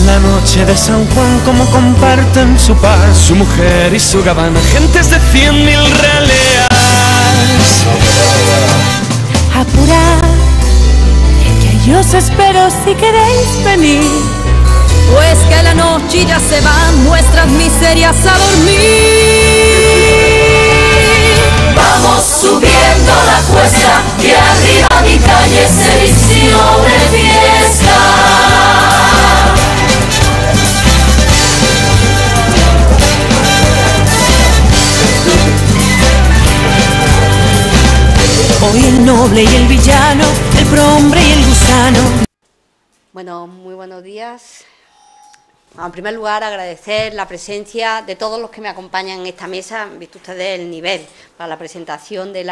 la noche de San Juan, como comparten su paz, su mujer y su gabana, gentes de 100.000 reales. Apurad, que yo os espero si queréis venir, pues que la noche ya se van nuestras miserias a dormir. Vamos subiendo la cuesta, que arriba mi calle se vistió de fiesta. hoy el noble y el villano, el prohombre y el gusano. Bueno, muy buenos días. En primer lugar, agradecer la presencia de todos los que me acompañan en esta mesa. Han visto ustedes el nivel para la presentación de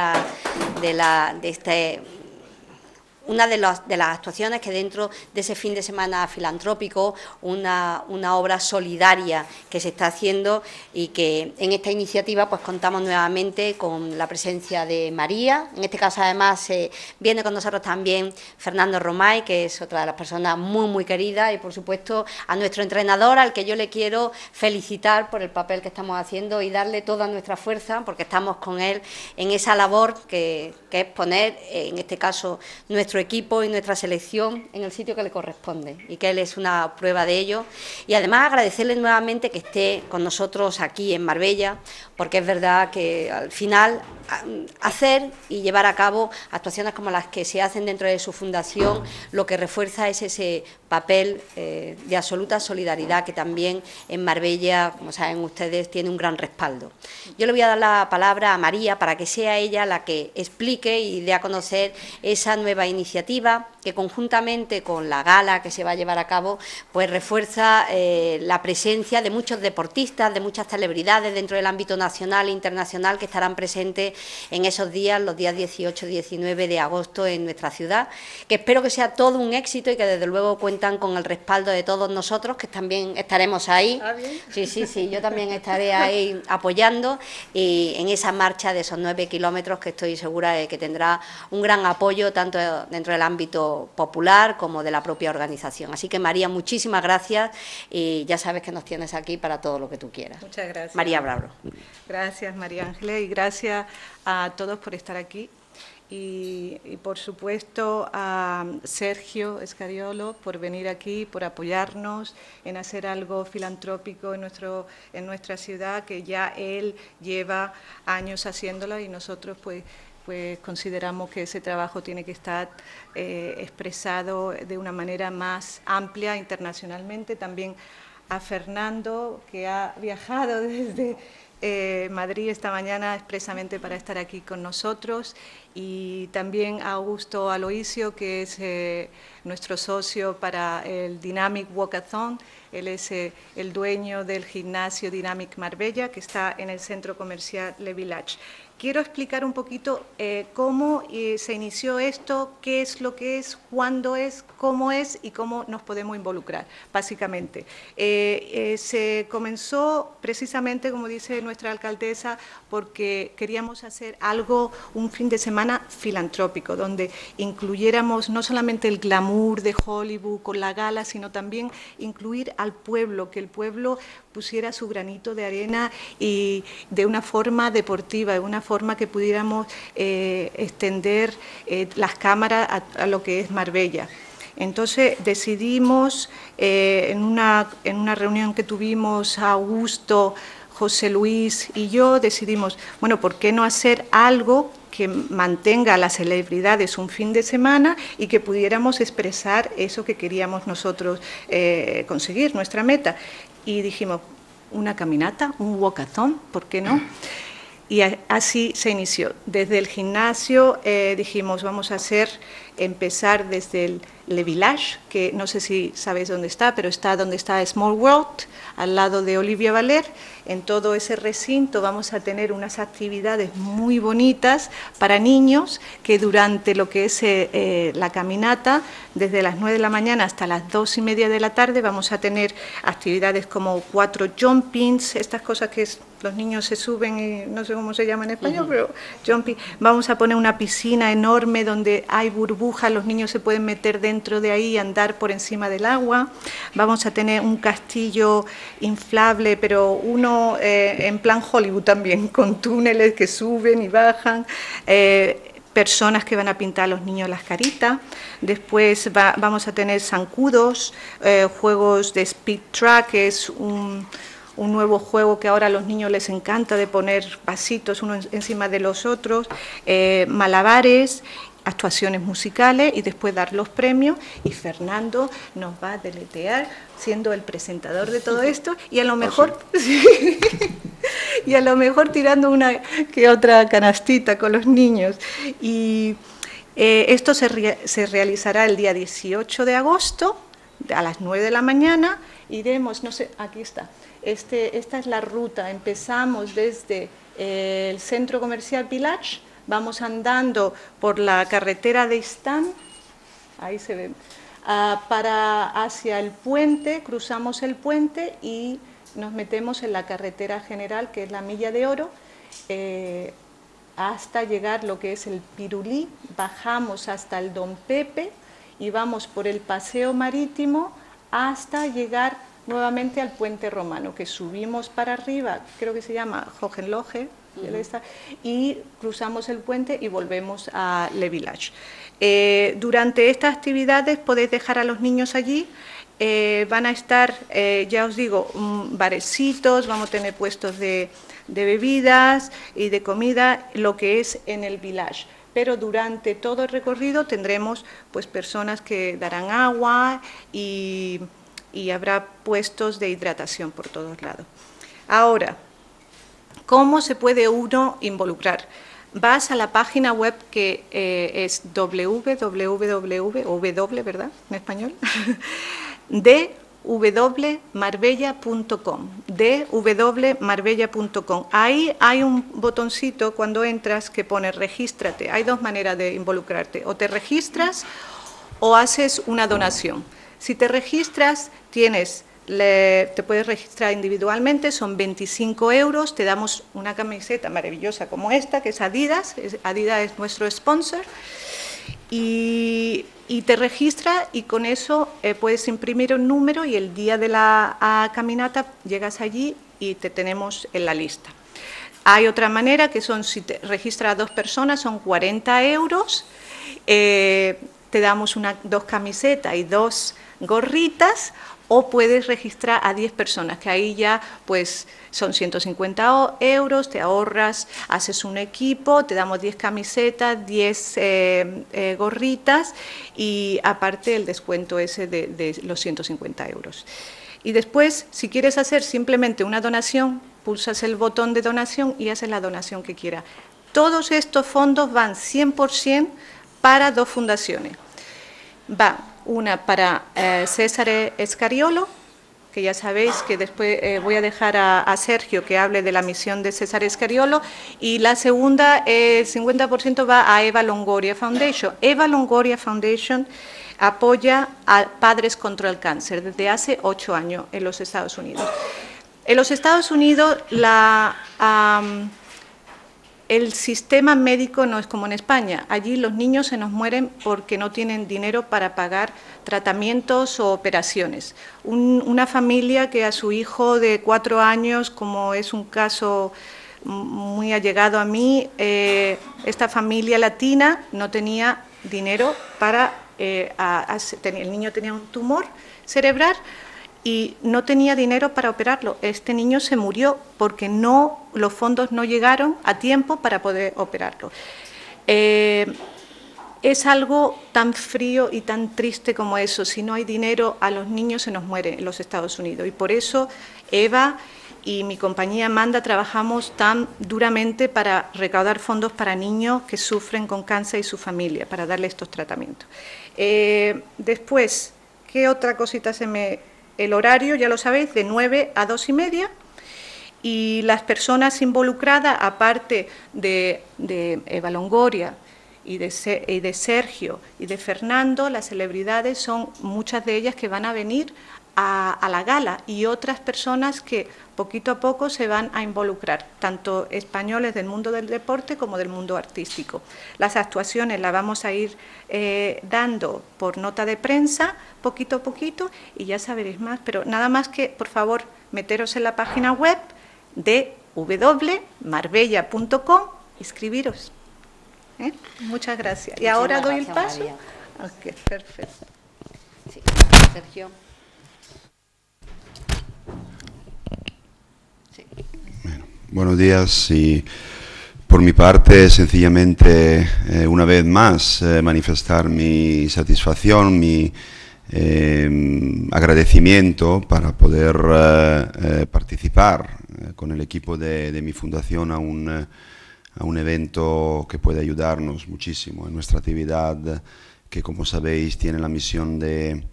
una de las actuaciones que dentro de ese fin de semana filantrópico, una obra solidaria que se está haciendo, y que en esta iniciativa pues contamos nuevamente con la presencia de María. En este caso además viene con nosotros también Fernando Romay, que es otra de las personas muy queridas, y por supuesto a nuestro entrenador, al que yo le quiero felicitar por el papel que estamos haciendo y darle toda nuestra fuerza, porque estamos con él en esa labor que es poner, en este caso, nuestro equipo y nuestra selección en el sitio que le corresponde, y que él es una prueba de ello. Y además agradecerle nuevamente que esté con nosotros aquí en Marbella, porque es verdad que al final hacer y llevar a cabo actuaciones como las que se hacen dentro de su fundación, lo que refuerza es ese papel de absoluta solidaridad que también en Marbella, como saben ustedes, tiene un gran respaldo. Yo le voy a dar la palabra a María para que sea ella la que explique y dé a conocer esa nueva iniciativa que, conjuntamente con la gala que se va a llevar a cabo, pues refuerza la presencia de muchos deportistas, de muchas celebridades dentro del ámbito nacional e internacional, que estarán presentes en esos días, los días 18 y 19 de agosto en nuestra ciudad, que espero que sea todo un éxito y que desde luego cuentan con el respaldo de todos nosotros, que también estaremos ahí. Sí, yo también estaré ahí apoyando, y en esa marcha de esos 9 kilómetros, que estoy segura de que tendrá un gran apoyo tanto dentro del ámbito popular como de la propia organización. Así que, María, muchísimas gracias, y ya sabes que nos tienes aquí para todo lo que tú quieras. Muchas gracias. María Bravo. Gracias, María Ángeles, y gracias a todos por estar aquí. Y por supuesto a Sergio Escariolo por venir aquí, por apoyarnos en hacer algo filantrópico en nuestra ciudad, que ya él lleva años haciéndolo, y nosotros pues consideramos que ese trabajo tiene que estar expresado de una manera más amplia internacionalmente. También a Fernando, que ha viajado desde Madrid esta mañana expresamente para estar aquí con nosotros, y también a Augusto Aloisio, que es nuestro socio para el Dynamic Walkathon. Él es el dueño del gimnasio Dynamic Marbella, que está en el centro comercial Le Village. Quiero explicar un poquito cómo se inició esto, qué es lo que es, cuándo es, cómo es y cómo nos podemos involucrar, básicamente. Se comenzó precisamente, como dice nuestra alcaldesa, porque queríamos hacer algo, un fin de semana filantrópico, donde incluyéramos no solamente el glamour de Hollywood con la gala, sino también incluir al pueblo, que el pueblo pusiera su granito de arena, y de una forma deportiva, de una forma que pudiéramos extender las cámaras a lo que es Marbella. Entonces decidimos, en una reunión que tuvimos, Augusto, José Luis y yo, decidimos, bueno, ¿por qué no hacer algo que mantenga a las celebridades un fin de semana y que pudiéramos expresar eso que queríamos nosotros conseguir, nuestra meta? Y dijimos, una caminata, un walkathon, ¿por qué no? Y así se inició. Desde el gimnasio dijimos, vamos a empezar desde el Le Village, que no sé si sabéis dónde está, pero está donde está Small World, al lado de Olivia Valer. En todo ese recinto vamos a tener unas actividades muy bonitas para niños, que durante lo que es la caminata, desde las 9 de la mañana hasta las 2:30 de la tarde, vamos a tener actividades como 4 jumpings, estas cosas que es los niños se suben, y no sé cómo se llama en español, pero jumping. Vamos a poner una piscina enorme donde hay burbujas, los niños se pueden meter dentro de ahí y andar por encima del agua. Vamos a tener un castillo inflable, pero uno en plan Hollywood también, con túneles que suben y bajan. Personas que van a pintar a los niños las caritas. Después vamos a tener zancudos, juegos de speed track, que es un nuevo juego que ahora a los niños les encanta, de poner vasitos unos encima de los otros, malabares, actuaciones musicales y después dar los premios, y Fernando nos va a deletear siendo el presentador de todo esto y a lo mejor y a lo mejor tirando una que otra canastita con los niños. Y esto se realizará el día 18 de agosto a las 9 de la mañana. Iremos, no sé, aquí está, esta es la ruta. Empezamos desde el centro comercial Village, vamos andando por la carretera de Istán, ahí se ve, para hacia el puente, cruzamos el puente y nos metemos en la carretera general, que es la Milla de Oro, hasta llegar lo que es el Pirulí, bajamos hasta el Don Pepe y vamos por el paseo marítimo hasta llegar nuevamente al puente romano, que subimos para arriba, creo que se llama Hohenlohe, y cruzamos el puente y volvemos a Le Village. Durante estas actividades podéis dejar a los niños allí. Van a estar, ya os digo, barecitos, vamos a tener puestos de bebidas y de comida, lo que es en el village. Pero durante todo el recorrido tendremos pues personas que darán agua y habrá puestos de hidratación por todos lados. Ahora, ¿cómo se puede uno involucrar? Vas a la página web que es www, ¿verdad? En español, www.marbella.com. Ahí hay un botoncito cuando entras que pone regístrate. Hay dos maneras de involucrarte, o te registras o haces una donación. Si te registras, te puedes registrar individualmente, son 25 €, te damos una camiseta maravillosa como esta, que es Adidas, Adidas es nuestro sponsor, y te registras y con eso puedes imprimir un número y el día de la caminata llegas allí y te tenemos en la lista. Hay otra manera que son, si te registras a 2 personas, son 40 €, te damos 2 camisetas y 2 gorritas, o puedes registrar a 10 personas, que ahí ya pues son 150 €, te ahorras, haces un equipo, te damos 10 camisetas, 10 gorritas y aparte el descuento ese de los 150 €. Y después, si quieres hacer simplemente una donación, pulsas el botón de donación y haces la donación que quieras. Todos estos fondos van 100% para 2 fundaciones. Va una para César Escariolo, que ya sabéis que después voy a dejar a Sergio que hable de la misión de César Escariolo, y la segunda, el 50% va a Eva Longoria Foundation. Eva Longoria Foundation apoya a Padres contra el Cáncer desde hace 8 años en los Estados Unidos. En los Estados Unidos el sistema médico no es como en España. Allí los niños se nos mueren porque no tienen dinero para pagar tratamientos o operaciones. Una familia que a su hijo de 4 años, como es un caso muy allegado a mí, esta familia latina no tenía dinero para... el niño tenía un tumor cerebral y no tenía dinero para operarlo. Este niño se murió porque los fondos no llegaron a tiempo para poder operarlo. Es algo tan frío y tan triste como eso. Si no hay dinero, a los niños se nos mueren en los Estados Unidos. Y por eso Eva y mi compañía Amanda trabajamos tan duramente para recaudar fondos para niños que sufren con cáncer y su familia, para darle estos tratamientos. Después, ¿qué otra cosita se me...? El horario, ya lo sabéis, de 9 a 2:30, y las personas involucradas, aparte de Eva Longoria y de Sergio y de Fernando, las celebridades son muchas de ellas que van a venir a la gala, y otras personas que poquito a poco se van a involucrar, tanto españoles del mundo del deporte como del mundo artístico. Las actuaciones las vamos a ir dando por nota de prensa, poquito a poquito, y ya sabréis más, pero nada más que, por favor, meteros en la página web de www.marbella.com, inscribiros. Muchas gracias. Y ahora doy el paso. Ok, perfecto. Sí, Sergio. Sí. Bueno, buenos días y por mi parte sencillamente una vez más manifestar mi satisfacción, mi agradecimiento para poder participar con el equipo de mi fundación a un evento que puede ayudarnos muchísimo en nuestra actividad, que como sabéis tiene la misión de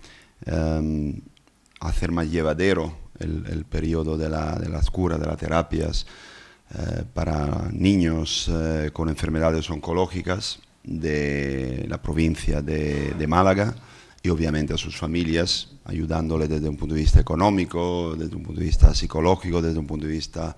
hacer más llevadero el periodo de las curas, de las terapias para niños con enfermedades oncológicas de la provincia de Málaga, y obviamente a sus familias, ayudándoles desde un punto de vista económico, desde un punto de vista psicológico, desde un punto de vista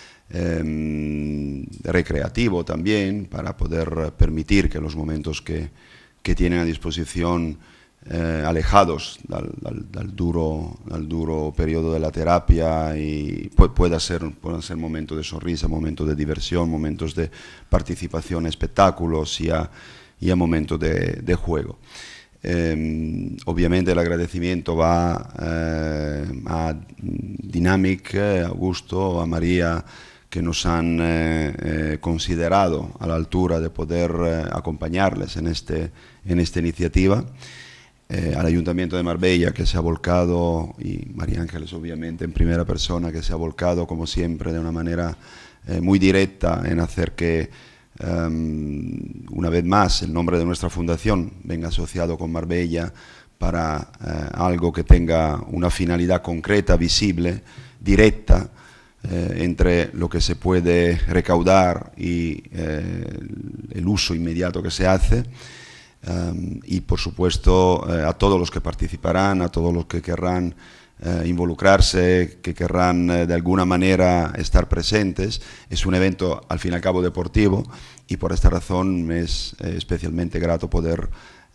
recreativo también, para poder permitir que los momentos que tienen a disposición alejados del duro periodo de la terapia, y puedan ser momentos de sonrisa, momentos de diversión, momentos de participación en espectáculos y a momentos de juego. Obviamente el agradecimiento va a Dynamic, a Augusto, a María, que nos han considerado a la altura de poder acompañarles en esta iniciativa, al Ayuntamiento de Marbella, que se ha volcado, y María Ángeles obviamente en primera persona, que se ha volcado como siempre de una manera muy directa en hacer que una vez más el nombre de nuestra fundación venga asociado con Marbella para algo que tenga una finalidad concreta, visible, directa, entre lo que se puede recaudar y el uso inmediato que se hace, y por supuesto a todos los que participarán, a todos los que querrán involucrarse, que querrán de alguna manera estar presentes. Es un evento al fin y al cabo deportivo, y por esta razón me es especialmente grato poder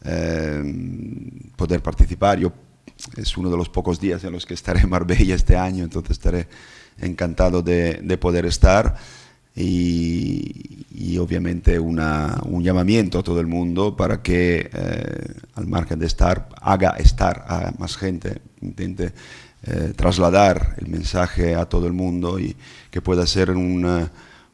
participar. Es uno de los pocos días en los que estaré en Marbella este año, entonces estaré encantado de poder estar, y obviamente un llamamiento a todo el mundo para que al margen de haga estar a más gente, intente trasladar el mensaje a todo el mundo, y que pueda ser un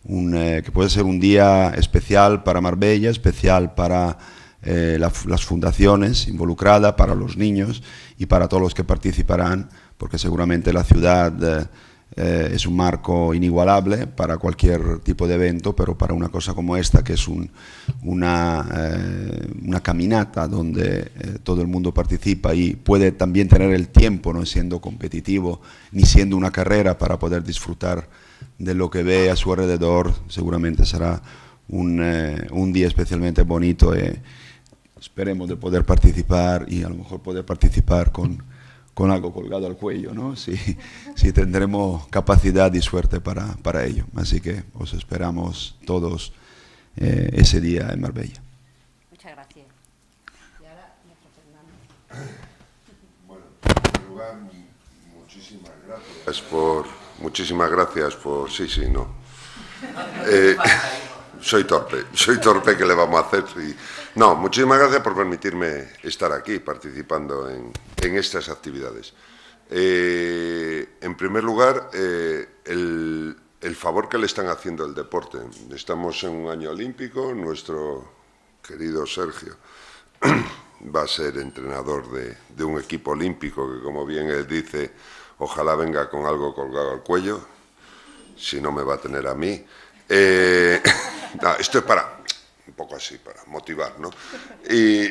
día especial para Marbella, especial para las fundaciones involucradas, para los niños y para todos los que participarán, porque seguramente la ciudad es un marco inigualable para cualquier tipo de evento, pero para una cosa como esta, que es una caminata donde todo el mundo participa y puede también tener el tiempo, no siendo competitivo ni siendo una carrera, para poder disfrutar de lo que ve a su alrededor, seguramente será un día especialmente bonito. Esperemos de poder participar, y a lo mejor poder participar con algo colgado al cuello, ¿no? Si tendremos capacidad y suerte para ello. Así que os esperamos todos ese día en Marbella. Muchas gracias. Y ahora, nuestro Fernando. Bueno, en primer lugar, muchísimas gracias por... Sí, no. Soy torpe, ¿qué le vamos a hacer? Sí. No, muchísimas gracias por permitirme estar aquí participando en estas actividades. En primer lugar, el favor que le están haciendo al deporte. Estamos en un año olímpico, nuestro querido Sergio va a ser entrenador de un equipo olímpico que, como bien él dice, ojalá venga con algo colgado al cuello, si no me va a tener a mí. No, esto es para, un poco así, para motivar, ¿no? Y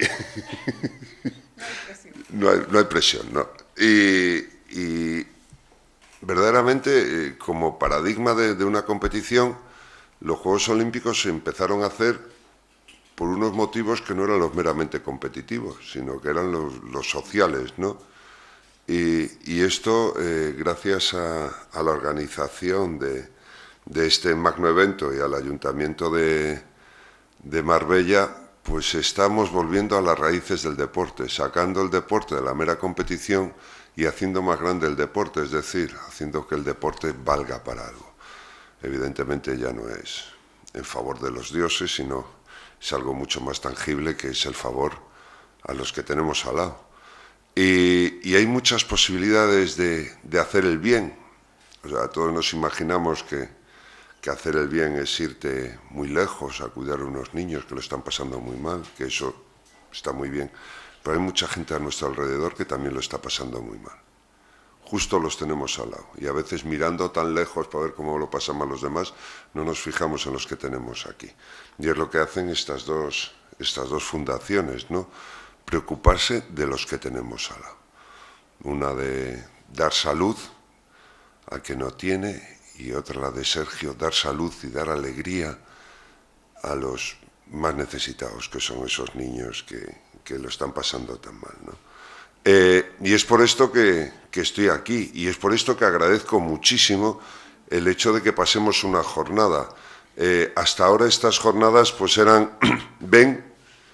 no hay presión, ¿no? Y verdaderamente, como paradigma de una competición, los Juegos Olímpicos se empezaron a hacer por unos motivos que no eran los meramente competitivos, sino que eran los sociales, ¿no? Y esto, gracias a la organización de este magno evento y al Ayuntamiento de Marbella, pues estamos volviendo a las raíces del deporte, sacando el deporte de la mera competición y haciendo más grande el deporte, es decir, haciendo que el deporte valga para algo. Evidentemente ya no es en favor de los dioses, sino es algo mucho más tangible, que es el favor a los que tenemos al lado. Y hay muchas posibilidades de hacer el bien. O sea, todos nos imaginamos que hacer el bien es irte muy lejos a cuidar a unos niños que lo están pasando muy mal, que eso está muy bien. Pero hay mucha gente a nuestro alrededor que también lo está pasando muy mal. Justo los tenemos al lado. Y a veces mirando tan lejos para ver cómo lo pasan mal los demás, no nos fijamos en los que tenemos aquí. Y es lo que hacen estas dos fundaciones, ¿no? Preocuparse de los que tenemos al lado. Una de dar salud a quien no tiene, y otra, la de Sergio, dar salud y dar alegría a los más necesitados, que son esos niños que lo están pasando tan mal, ¿no? Y es por esto que estoy aquí, y es por esto que agradezco muchísimo el hecho de que pasemos una jornada. Hasta ahora estas jornadas pues eran ven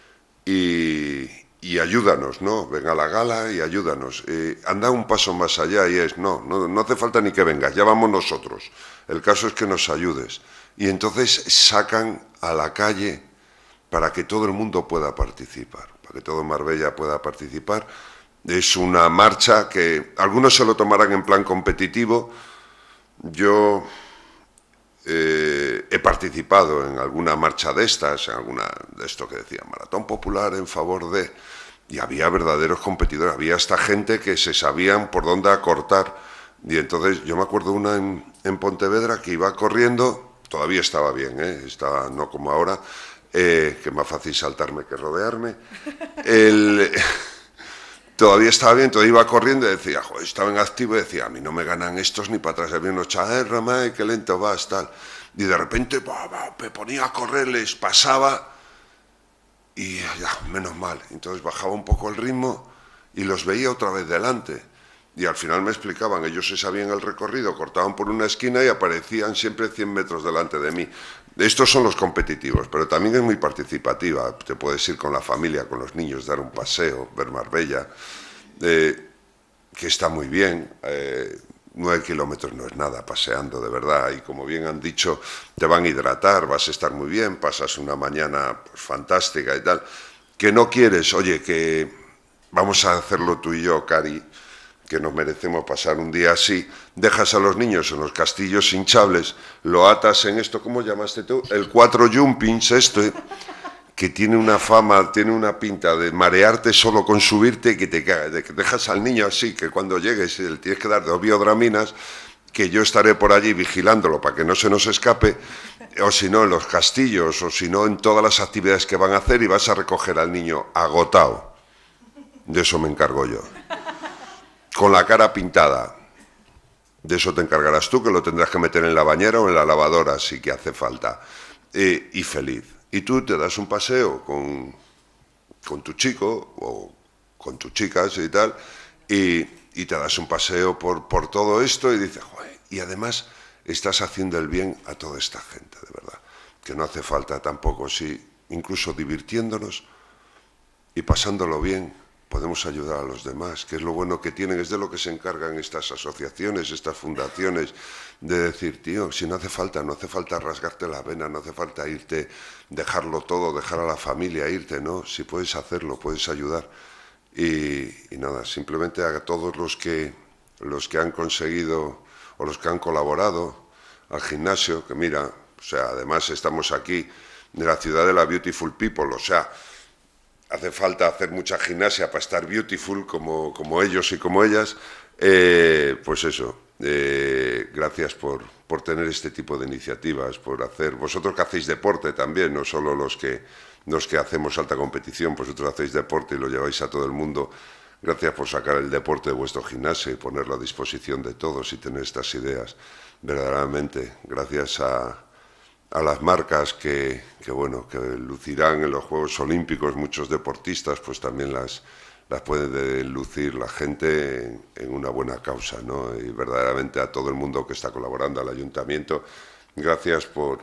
y ayúdanos, ¿no? Ven a la gala y ayúdanos. Anda un paso más allá y es, no hace falta ni que vengas, ya vamos nosotros. El caso es que nos ayudes. Y entonces sacan a la calle para que todo el mundo pueda participar, para que todo Marbella pueda participar. Es una marcha que algunos se lo tomarán en plan competitivo. Yo he participado en alguna marcha de estas, en alguna de esto que decía Maratón Popular en favor de... Y había verdaderos competidores, había esta gente que se sabían por dónde acortar. Y entonces yo me acuerdo una en Pontevedra que iba corriendo, todavía estaba bien, estaba no como ahora, que es más fácil saltarme que rodearme. Todavía estaba bien, todavía iba corriendo y decía, joder, estaba en activo y decía, a mí no me ganan estos ni para atrás. Había unos chavales, Ramay, qué lento vas, tal. Y de repente me ponía a correr, les pasaba y ya, menos mal. Entonces bajaba un poco el ritmo y los veía otra vez delante. Y al final me explicaban, ellos se sabían el recorrido, cortaban por una esquina y aparecían siempre 100 metros delante de mí. Estos son los competitivos, pero también es muy participativa. Te puedes ir con la familia, con los niños, dar un paseo, ver Marbella, que está muy bien. 9 kilómetros no es nada paseando, de verdad. Y como bien han dicho, te van a hidratar, vas a estar muy bien, pasas una mañana pues, fantástica y tal. Que no quieres, oye, que vamos a hacerlo tú y yo, Cari, que nos merecemos pasar un día así, dejas a los niños en los castillos hinchables, lo atas en esto, ¿cómo llamaste tú? El 4 jumpings, que tiene una fama, tiene una pinta de marearte solo con subirte, que te cagas, de que dejas al niño así, que cuando llegues le tienes que dar 2 biodraminas, que yo estaré por allí vigilándolo para que no se nos escape, o si no en los castillos, o si no en todas las actividades que van a hacer, y vas a recoger al niño agotado. De eso me encargo yo. Con la cara pintada. De eso te encargarás tú, que lo tendrás que meter en la bañera o en la lavadora si que hace falta. Y feliz. Y tú te das un paseo con tu chico o con tus chicas y tal, y te das un paseo por todo esto y dices, joder, y además estás haciendo el bien a toda esta gente, de verdad. Que no hace falta tampoco, si incluso divirtiéndonos y pasándolo bien, podemos ayudar a los demás, que es lo bueno que tienen, es de lo que se encargan estas asociaciones, estas fundaciones, de decir, tío, si no hace falta rasgarte la vena, no hace falta irte, dejarlo todo, dejar a la familia, irte, ¿no? Si puedes hacerlo, puedes ayudar. Y nada, simplemente a todos los que han conseguido o los que han colaborado al gimnasio, que mira, o sea, además estamos aquí en la ciudad de la Beautiful People, o sea, hace falta hacer mucha gimnasia para estar beautiful como ellos y como ellas, pues eso, gracias por tener este tipo de iniciativas, por hacer, vosotros que hacéis deporte también, no solo los que hacemos alta competición, vosotros hacéis deporte y lo lleváis a todo el mundo, gracias por sacar el deporte de vuestro gimnasio y ponerlo a disposición de todos y tener estas ideas, verdaderamente, gracias a las marcas que lucirán en los Juegos Olímpicos, muchos deportistas pues también las las puede lucir la gente en una buena causa, ¿no? Y verdaderamente a todo el mundo que está colaborando, al Ayuntamiento, gracias por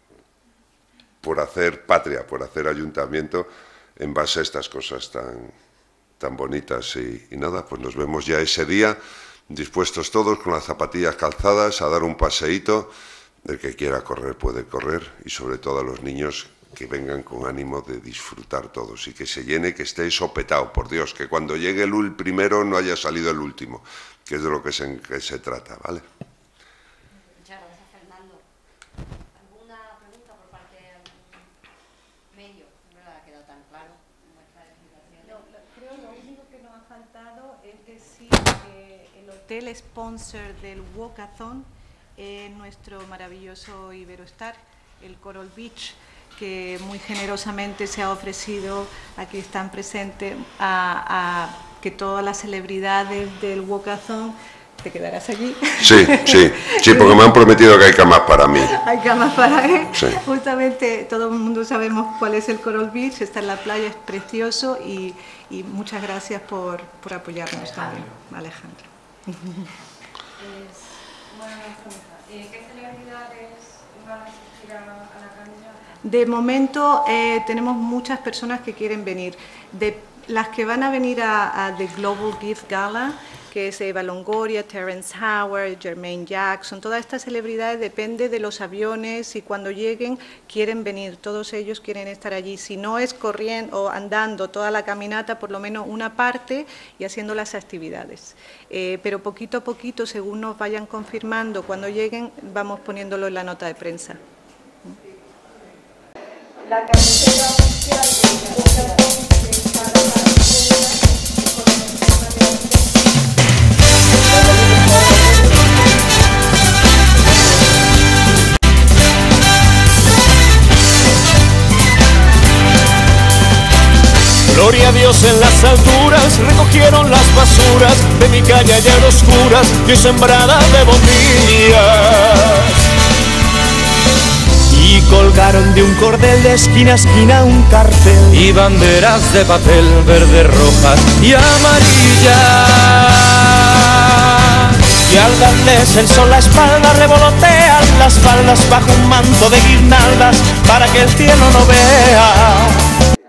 hacer patria, por hacer Ayuntamiento en base a estas cosas tan bonitas. Y nada, pues nos vemos ya ese día, dispuestos todos con las zapatillas calzadas a dar un paseíto. El que quiera correr puede correr, y sobre todo a los niños que vengan con ánimo de disfrutar todos y que se llene, que esté sopetado, por Dios, que cuando llegue el primero no haya salido el último, que es de lo que se trata, ¿vale? Muchas gracias, Fernando. ¿Alguna pregunta por parte del medio? No me ha quedado tan claro nuestra explicación. No, creo que lo único que nos ha faltado es decir que el hotel sponsor del Walkathon es nuestro maravilloso Iberostar, el Coral Beach, que muy generosamente se ha ofrecido, aquí están presentes, a que todas las celebridades del Walkathon. ¿Te quedarás allí? Sí, porque me han prometido que hay camas para mí. Hay camas para él. Sí. Justamente todo el mundo sabemos cuál es el Coral Beach, está en la playa, es precioso, y muchas gracias por apoyarnos también, Alejandro. ¿Qué celebridades van a asistir a la cancha? De momento tenemos muchas personas que quieren venir. De las que van a venir a The Global Gift Gala, que es Eva Longoria, Terrence Howard, Jermaine Jackson, todas estas celebridades, depende de los aviones, y cuando lleguen quieren venir, todos ellos quieren estar allí. Si no es corriendo o andando toda la caminata, por lo menos una parte, y haciendo las actividades. Pero poquito a poquito, según nos vayan confirmando cuando lleguen, vamos poniéndolo en la nota de prensa. La camiseta oficial de Walkathon es para la Gloria a Dios en las alturas, recogieron las basuras de mi calle ayer oscuras y sembradas de bombillas. Y colgaron de un cordel de esquina a esquina un cartel y banderas de papel verdes, rojas y amarillas. Y al darles el sol la espalda revolotean las faldas bajo un manto de guirnaldas para que el cielo no vea